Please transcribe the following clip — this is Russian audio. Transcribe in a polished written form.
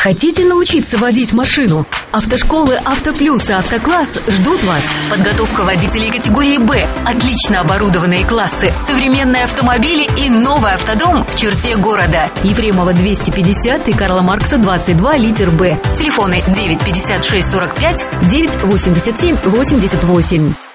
Хотите научиться водить машину? Автошколы «Автоплюс» и «Автокласс» ждут вас. Подготовка водителей категории «Б», отлично оборудованные классы, современные автомобили и новый автодром в черте города. Ефремова 250 и Карла Маркса 22, литер «Б». Телефоны 9 56 45, 9 87 88.